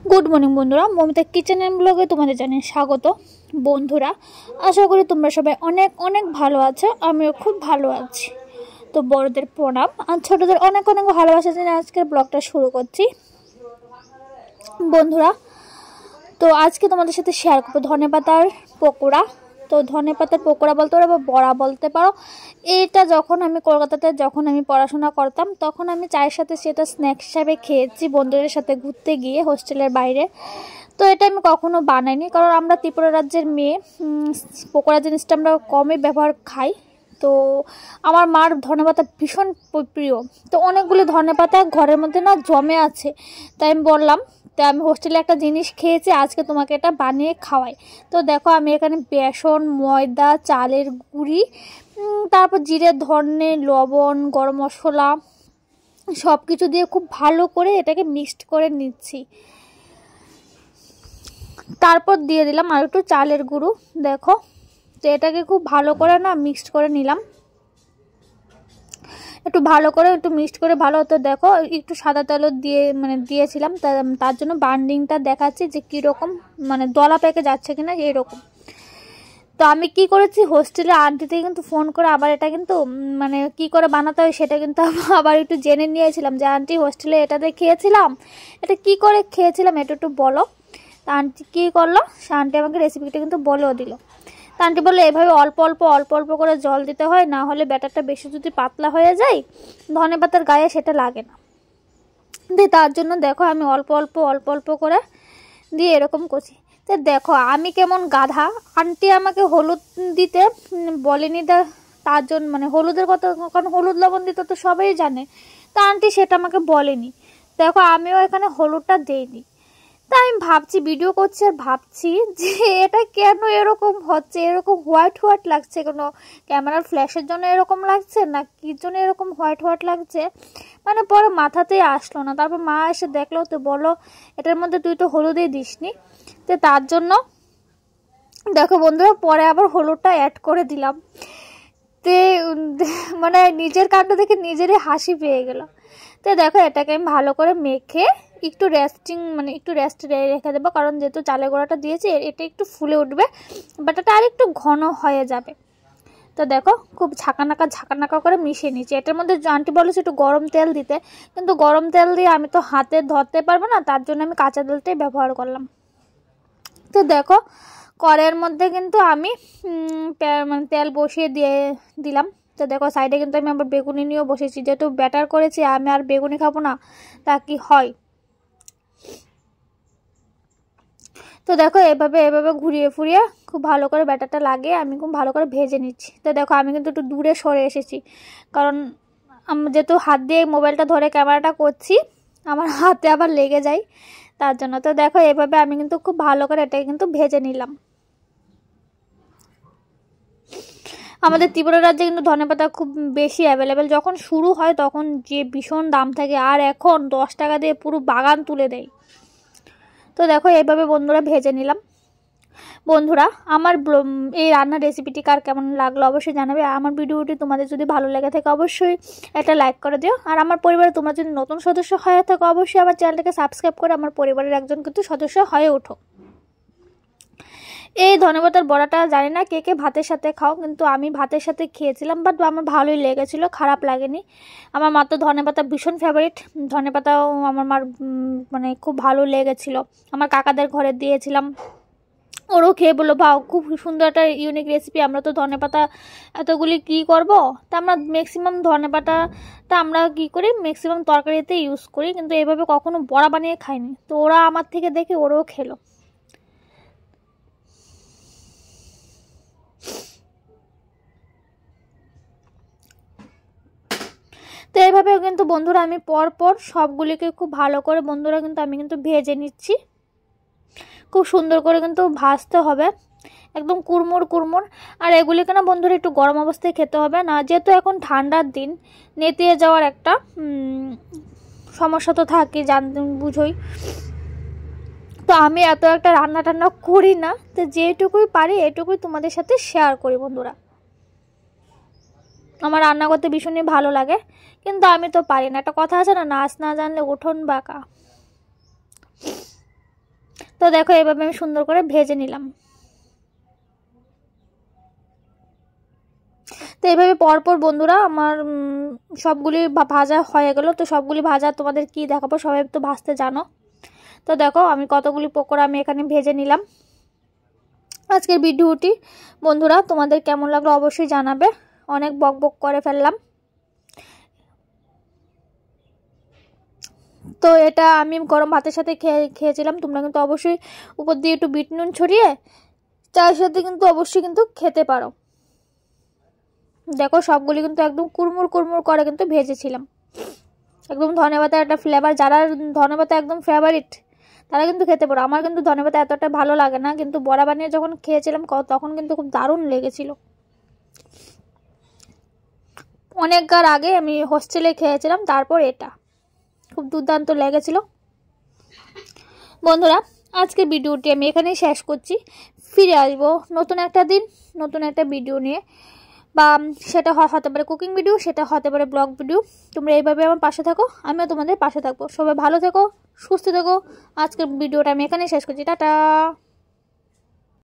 Good morning বন্ধুরা, Momita kitchen and ব্লগে তোমাদের জানাই স্বাগত। বন্ধুরা, আশা করি তোমরা সবাই অনেক অনেক ভালো আছো, আমিও খুব ভালো আছি। তো বড়দের প্রণাম আর ছোটদের অনেক অনেক ভালোবাসা জানিয়ে আজকের ব্লগটা শুরু করছি। বন্ধুরা, তো আজকে তোমাদের সাথে শেয়ার করবো ধনেপাতার পকোড়া। তো ধনেপাতার পকোড়া বলতে পারো বা বড়া বলতে পারো। এটা যখন আমি কলকাতাতে পড়াশোনা করতাম তখন আমি চায়ের সাথে সেটা স্ন্যাক্স হিসাবে খেয়েছি বন্ধুদের সাথে ঘুরতে গিয়ে হোস্টেলের বাইরে। তো এটা আমি কখনো বানাইনি, কারণ আমরা ত্রিপুরা রাজ্যের মেয়ে, পকোড়া জিনিসটা আমরা কমই ব্যবহার খাই। তো আমার মার ধনেপাতা ভীষণ প্রিয়, তো অনেকগুলো ধনেপাতা ঘরের মধ্যে না জমে আছে। তাই আমি বললাম, তাই আমি হোস্টেলে একটা জিনিস খেয়েছি, আজকে তোমাকে এটা বানিয়ে খাওয়াই। তো দেখো আমি এখানে বেসন, ময়দা, চালের গুঁড়ি, তারপর জিরে, ধনে, লবণ, গরম মশলা সব কিছু দিয়ে খুব ভালো করে এটাকে মিক্সড করে নিচ্ছি। তারপর দিয়ে দিলাম আর একটু চালের গুঁড়ো। দেখো, তো এটাকে খুব ভালো করে না মিক্সড করে নিলাম, একটু ভালো করে একটু মিক্সড করে ভালো হতো। দেখো একটু সাদা তেলও দিয়েছিলাম, তার জন্য বান্ডিংটা দেখাচ্ছি যে কীরকম দলা পেকে যাচ্ছে কিনা এরকম। তো আমি কি করেছি, হোস্টেলে আন্টিতে কিন্তু ফোন করে আবার এটা কিন্তু কি করে বানাতে হয় সেটা কিন্তু আবার একটু জেনে নিয়েছিলাম যে আন্টি হোস্টেলে এটাতে খেয়েছিলাম, এটা কি করে খেয়েছিলাম এটা একটু বলো। তা আন্টি কী করলো, সে আন্টি আমাকে রেসিপিটা কিন্তু বলেও দিল। তা আন্টি বললো এভাবে অল্প অল্প অল্প অল্প করে জল দিতে হয়, না হলে ব্যাটারটা বেশি যদি পাতলা হয়ে যায় ধনেপাতার গায়ে সেটা লাগে না। দিয়ে তার জন্য দেখো আমি অল্প অল্প অল্প অল্প করে দিয়ে এরকম করছি। তো দেখো আমি কেমন গাধা, আন্টি আমাকে হলুদ দিতে বলেনি, তার জন্য হলুদের কথা, কারণ হলুদ লবণ দিতে তো সবাই জানে, তা আন্টি সেটা আমাকে বলেনি। দেখো আমিও এখানে হলুদটা দিইনি। তা আমি ভাবছি, ভিডিও করছি আর ভাবছি যে এটা কেন এরকম হচ্ছে, এরকম হোয়াইট হোয়াইট লাগছে, কোনো ক্যামেরার ফ্ল্যাশের জন্য এরকম লাগছে না কি জন্য এরকম হোয়াইট হোয়াইট লাগছে, পরে মাথাতেই আসলো না। তারপর মা এসে দেখলো, তো বলো এটার মধ্যে তুই তো হলুদই দিসনি। তো তার জন্য দেখো বন্ধুরা পরে আবার হলুদটা অ্যাড করে দিলাম। তে নিজের কাণ্ড দেখে নিজেরই হাসি পেয়ে গেল। তো দেখো এটাকে আমি ভালো করে মেখে একটু একটু রেস্টে রেখে দেবো, কারণ যেহেতু চালের গুঁড়াটা দিয়েছি এটা একটু ফুলে উঠবে, বাট এটা আর একটু ঘন হয়ে যাবে। তো দেখো খুব ঝাঁকানাকা করে মিশিয়ে নিচ্ছি। এটার মধ্যে আন্টি বলেছে একটু গরম তেল দিতে, কিন্তু গরম তেল দিয়ে আমি তো হাতে ধরতে পারবো না, তার জন্য আমি কাঁচা তেলটাই ব্যবহার করলাম। তো দেখো কড়াইয়ের মধ্যে কিন্তু আমি তেল বসিয়ে দিলাম। তো দেখো সাইডে কিন্তু আমি আবার বেগুনি নিয়েও বসেছি, যেহেতু ব্যাটার করেছি আমি আর বেগুনি খাবো না, তা কি হয়। তো দেখো এভাবে ঘুরিয়ে ফুরিয়ে খুব ভালো করে ব্যাটারটা লাগিয়ে আমি খুব ভালো করে ভেজে নিচ্ছি। তো দেখো আমি কিন্তু একটু দূরে সরে এসেছি, কারণ যেহেতু হাত দিয়ে মোবাইলটা ধরে ক্যামেরাটা করছি আমার হাতে আবার লেগে যায়, তার জন্য। তো দেখো এভাবে আমি কিন্তু খুব ভালো করে এটাকে কিন্তু ভেজে নিলাম। আমাদের ত্রিপুরা রাজ্যে কিন্তু ধনেপাতা খুব বেশি অ্যাভেলেবেল, যখন শুরু হয় তখন যে ভীষণ দাম থাকে, আর এখন 10 টাকা দিয়ে পুরো বাগান তুলে দেয়। তো দেখো এইভাবে বন্ধুরা ভেজে নিলাম। বন্ধুরা আমার এই রান্নার রেসিপিটি কার কেমন লাগলো অবশ্যই জানাবে। আমার ভিডিওটি তোমাদের যদি ভালো লেগে থাকে অবশ্যই একটা লাইক করে দিও। আর আমার পরিবারে তোমরা যদি নতুন সদস্য হয়ে থাকো অবশ্যই আমার চ্যানেলটাকে সাবস্ক্রাইব করে আমার পরিবারের একজন কিন্তু সদস্য হয়ে ওঠো। এই ধনেপাতার বড়াটা জানি না কে কে ভাতের সাথে খাও, কিন্তু আমি ভাতের সাথে খেয়েছিলাম, বাট আমার ভালোই লেগেছিলো, খারাপ লাগেনি। আমার মা তো ধনেপাতা ভীষণ ফেভারিট, ধনেপাতাও আমার মার খুব ভালো লেগেছিলো। আমার কাকাদের ঘরে দিয়েছিলাম, ওরও খেয়ে বললো ভাও খুব সুন্দর একটা ইউনিক রেসিপি, আমরা তো ধনেপাতা এতগুলি কী করব। তা আমরা ম্যাক্সিমাম ধনেপাতাটা আমরা কী করি ম্যাক্সিমাম তরকারিতে ইউজ করি, কিন্তু এভাবে কখনো বড়া বানিয়ে খাইনি। তো ওরা আমার থেকে দেখে ওরাও খেলো। তো এইভাবে কিন্তু বন্ধুরা আমি পরপর সবগুলিকে খুব ভালো করে বন্ধুরা কিন্তু আমি কিন্তু ভেজে নিচ্ছি। খুব সুন্দর করে কিন্তু ভাজতে হবে, একদম কুড়মুড়। আর এগুলিকে না বন্ধুরা একটু গরম অবস্থায় খেতে হবে না, যেহেতু এখন ঠান্ডার দিন নেতিয়ে যাওয়ার একটা সমস্যা তো থাকে, বুঝোই। তো আমি এত একটা রান্না টান্না করি না, তো যেটুকুই পারি এটুকুই তোমাদের সাথে শেয়ার করি বন্ধুরা। আমার রান্না করতে ভীষণই ভালো লাগে, কিন্তু আমি তো পারি না। একটা কথা আছে না, নাচ না জানলে উঠোন বাঁকা। তো দেখো এভাবে আমি সুন্দর করে ভেজে নিলাম। তো এইভাবে পরপর বন্ধুরা আমার সবগুলি ভাজা হয়ে গেল। তো সবগুলি ভাজা তোমাদের কি দেখাবো, সবাই তো ভাজতে জানো। তো দেখো আমি কতগুলি পকোড়া আমি এখানে ভেজে নিলাম। আজকের ভিডিওটি বন্ধুরা তোমাদের কেমন লাগলো অবশ্যই জানাবে। অনেক বক বক করে ফেললাম। তো এটা আমি গরম ভাতের সাথে খেয়েছিলাম। তোমরা কিন্তু অবশ্যই উপর দিয়ে একটু বিট নুন ছড়িয়ে চায়ের সাথে কিন্তু অবশ্যই কিন্তু খেতে পারো। দেখো সবগুলি কিন্তু একদম কুড়মুড় কুড়মুড় করে কিন্তু ভেজেছিলাম। একদম ধনেপাতার একটা ফ্লেভার, যারা ধনেপাতা একদম ফেভারিট তারা কিন্তু খেতে পারো। আমার কিন্তু ধনেপাতা এতটা ভালো লাগে না, কিন্তু বড়া বানিয়ে যখন খেয়েছিলাম তখন কিন্তু খুব দারুণ লেগেছিল। অনেকবার আগে আমি হোস্টেলে খেয়েছিলাম, তারপর এটা খুব দুর্দান্ত লেগেছিল। বন্ধুরা আজকের ভিডিওটি আমি এখানেই শেষ করছি। ফিরে আসবো নতুন একটা দিন নতুন একটা ভিডিও নিয়ে, বা সেটা হতে পারে কুকিং ভিডিও, সেটা হতে পারে ব্লগ ভিডিও। তোমরা এইভাবে আমার পাশে থাকো, আমিও তোমাদের পাশে থাকবো। সবাই ভালো থেকো, সুস্থ থেকো। আজকের ভিডিওটা আমি এখানেই শেষ করছি। টাটা।